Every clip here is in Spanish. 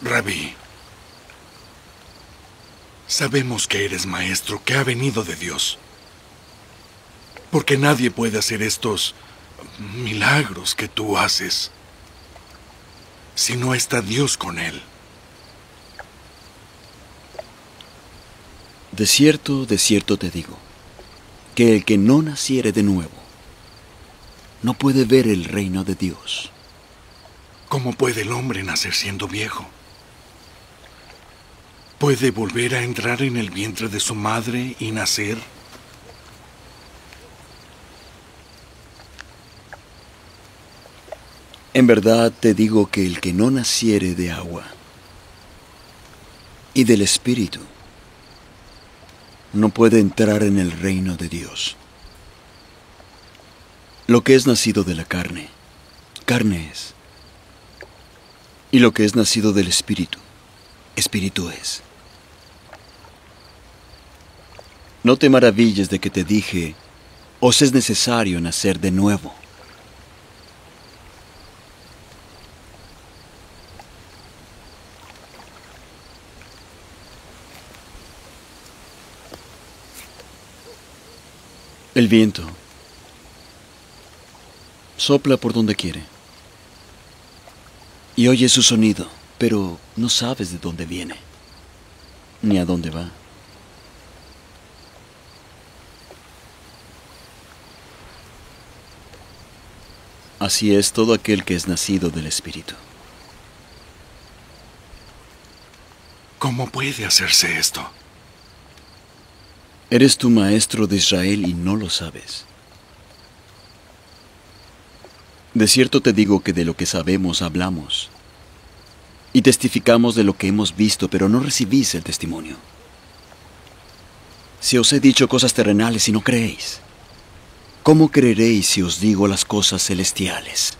Rabí, sabemos que eres maestro, que ha venido de Dios. Porque nadie puede hacer estos milagros que tú haces si no está Dios con él. De cierto te digo, que el que no naciere de nuevo, no puede ver el reino de Dios. ¿Cómo puede el hombre nacer siendo viejo? ¿Puede volver a entrar en el vientre de su madre y nacer? En verdad te digo que el que no naciere de agua y del Espíritu, no puede entrar en el reino de Dios. Lo que es nacido de la carne, carne es. Y lo que es nacido del Espíritu, Espíritu es. No te maravilles de que te dije, os es necesario nacer de nuevo. El viento sopla por donde quiere y oyes su sonido, pero no sabes de dónde viene ni a dónde va. Así es todo aquel que es nacido del Espíritu. ¿Cómo puede hacerse esto? Eres tu maestro de Israel y no lo sabes. De cierto te digo que de lo que sabemos hablamos y testificamos de lo que hemos visto, pero no recibís el testimonio. Si os he dicho cosas terrenales y no creéis, ¿cómo creeréis si os digo las cosas celestiales?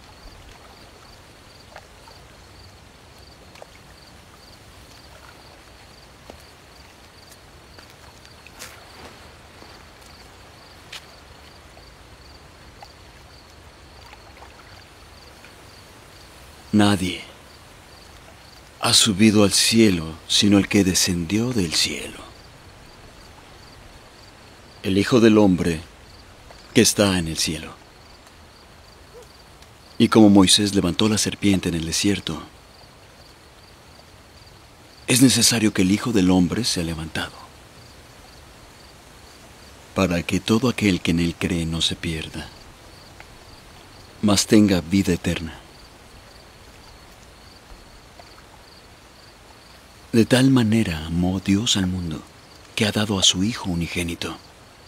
Nadie ha subido al cielo sino el que descendió del cielo, el Hijo del Hombre que está en el cielo. Y como Moisés levantó la serpiente en el desierto, es necesario que el Hijo del Hombre sea levantado, para que todo aquel que en él cree no se pierda, mas tenga vida eterna. De tal manera amó Dios al mundo, que ha dado a su Hijo unigénito,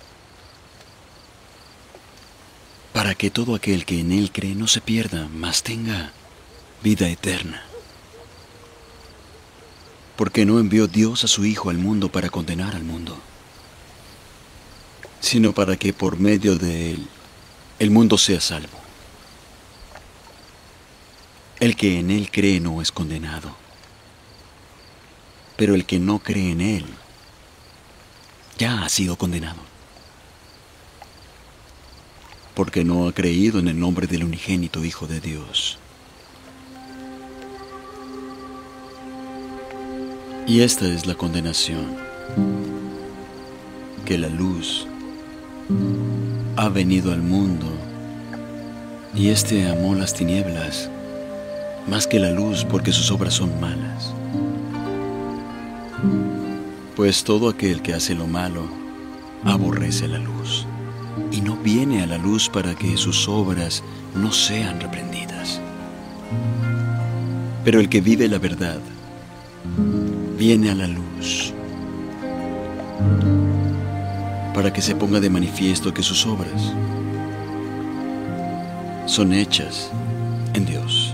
para que todo aquel que en él cree no se pierda, mas tenga vida eterna. Porque no envió Dios a su Hijo al mundo para condenar al mundo, sino para que por medio de él el mundo sea salvo. El que en él cree no es condenado, pero el que no cree en él ya ha sido condenado, porque no ha creído en el nombre del unigénito Hijo de Dios. Y esta es la condenación, que la luz ha venido al mundo, y éste amó las tinieblas más que la luz, porque sus obras son malas. Pues todo aquel que hace lo malo aborrece la luz, y no viene a la luz para que sus obras no sean reprendidas. Pero el que vive la verdad viene a la luz, para que se ponga de manifiesto que sus obras son hechas en Dios.